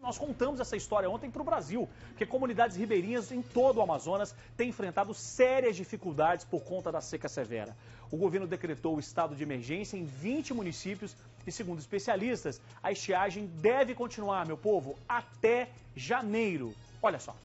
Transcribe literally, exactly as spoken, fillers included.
nós contamos essa história ontem para o Brasil, porque comunidades ribeirinhas em todo o Amazonas têm enfrentado sérias dificuldades por conta da seca severa. O governo decretou o estado de emergência em vinte municípios e, segundo especialistas, a estiagem deve continuar, meu povo, até janeiro. Olha só.